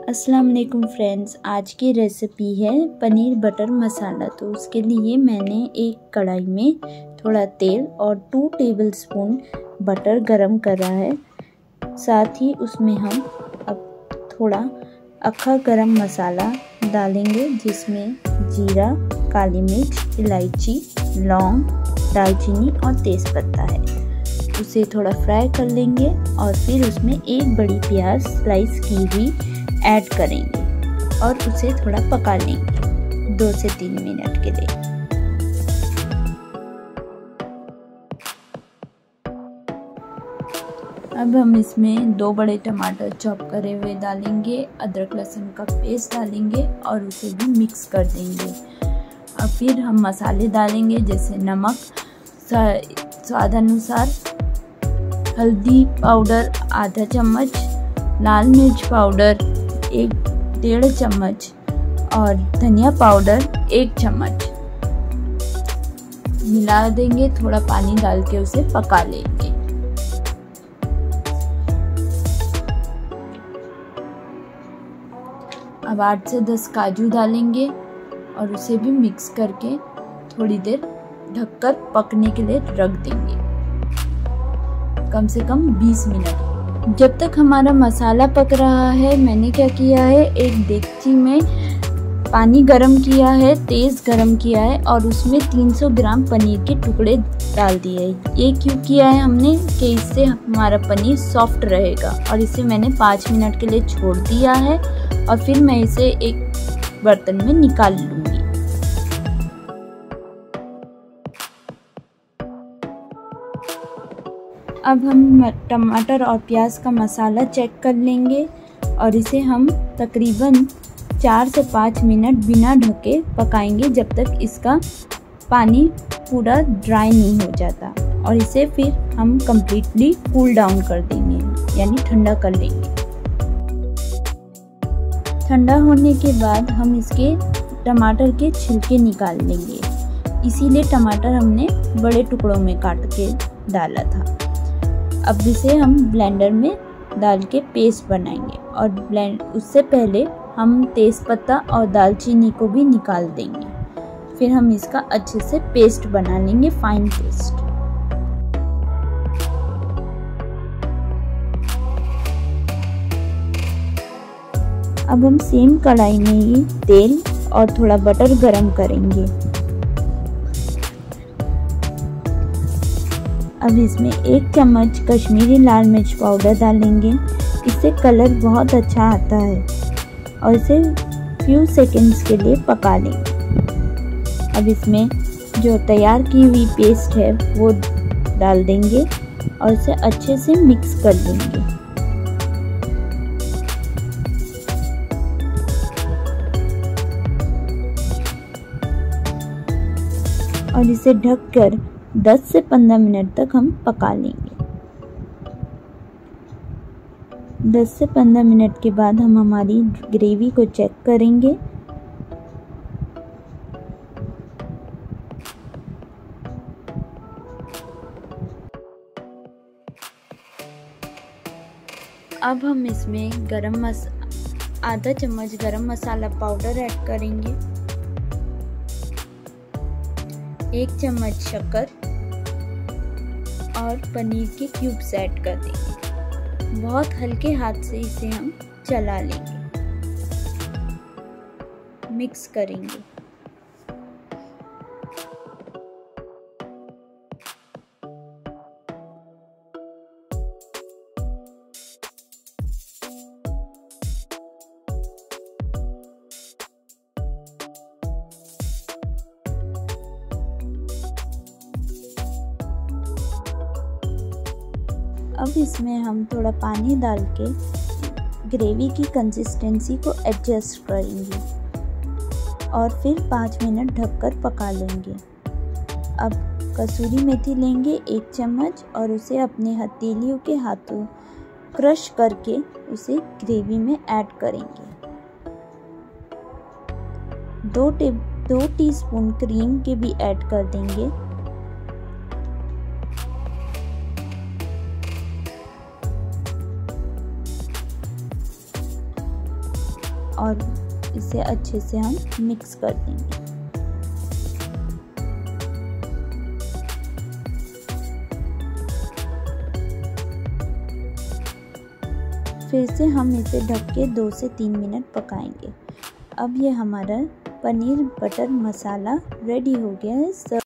अस्सलाम वालेकुम फ्रेंड्स, आज की रेसिपी है पनीर बटर मसाला। तो उसके लिए मैंने एक कढ़ाई में थोड़ा तेल और 2 टेबलस्पून बटर गरम करा है। साथ ही उसमें हम अब थोड़ा अक्खा गरम मसाला डालेंगे, जिसमें जीरा, काली मिर्च, इलायची, लौंग, दालचीनी और तेज़पत्ता है। उसे थोड़ा फ्राई कर लेंगे और फिर उसमें एक बड़ी प्याज स्लाइस की हुई ऐड करेंगे और उसे थोड़ा पका लेंगे 2 से 3 मिनट के लिए। अब हम इसमें 2 बड़े टमाटर चॉप करे हुए डालेंगे, अदरक लहसुन का पेस्ट डालेंगे और उसे भी मिक्स कर देंगे। अब फिर हम मसाले डालेंगे, जैसे नमक स्वाद अनुसार, हल्दी पाउडर आधा चम्मच, लाल मिर्च पाउडर 1-1.5 चम्मच और धनिया पाउडर 1 चम्मच मिला देंगे। थोड़ा पानी डाल के उसे पका लेंगे। अब 8 से 10 काजू डालेंगे और उसे भी मिक्स करके थोड़ी देर ढककर पकने के लिए रख देंगे, कम से कम 20 मिनट। जब तक हमारा मसाला पक रहा है, मैंने क्या किया है, एक देगची में पानी गरम किया है, तेज़ गरम किया है और उसमें 300 ग्राम पनीर के टुकड़े डाल दिए। ये क्यों किया है हमने कि इससे हमारा पनीर सॉफ्ट रहेगा। और इसे मैंने 5 मिनट के लिए छोड़ दिया है और फिर मैं इसे एक बर्तन में निकाल लूँगी। अब हम टमाटर और प्याज का मसाला चेक कर लेंगे और इसे हम तकरीबन 4 से 5 मिनट बिना ढके पकाएंगे, जब तक इसका पानी पूरा ड्राई नहीं हो जाता। और इसे फिर हम कम्प्लीटली कूल डाउन कर देंगे, यानी ठंडा कर लेंगे। ठंडा होने के बाद हम इसके टमाटर के छिलके निकाल लेंगे, इसीलिए टमाटर हमने बड़े टुकड़ों में काट के डाला था। अब इसे हम ब्लेंडर में डाल के पेस्ट बनाएंगे और उससे पहले हम तेज़पत्ता और दालचीनी को भी निकाल देंगे। फिर हम इसका अच्छे से पेस्ट बना लेंगे, फाइन पेस्ट। अब हम सेम कढ़ाई में ही तेल और थोड़ा बटर गरम करेंगे। अब इसमें 1 चम्मच कश्मीरी लाल मिर्च पाउडर डालेंगे, इससे कलर बहुत अच्छा आता है और इसे फ्यू सेकंड्स के लिए पका लेंगे। अब इसमें जो तैयार की हुई पेस्ट है वो डाल देंगे और इसे अच्छे से मिक्स कर लेंगे। और इसे ढककर 10 से 15 मिनट तक हम पका लेंगे। 10 से 15 मिनट के बाद हम हमारी ग्रेवी को चेक करेंगे। अब हम इसमें आधा चम्मच गरम मसाला पाउडर ऐड करेंगे, 1 चम्मच शक्कर और पनीर के क्यूब्स ऐड कर देंगे। बहुत हल्के हाथ से इसे हम चला लेंगे, मिक्स करेंगे। अब इसमें हम थोड़ा पानी डाल के ग्रेवी की कंसिस्टेंसी को एडजस्ट करेंगे और फिर 5 मिनट ढककर पका लेंगे। अब कसूरी मेथी लेंगे 1 चम्मच और उसे अपने हथेलियों के हाथों क्रश करके उसे ग्रेवी में ऐड करेंगे। 2 टीस्पून क्रीम के भी ऐड कर देंगे। और इसे अच्छे से हम मिक्स कर देंगे। फिर से हम इसे ढक के 2 से 3 मिनट पकाएंगे। अब ये हमारा पनीर बटर मसाला रेडी हो गया है।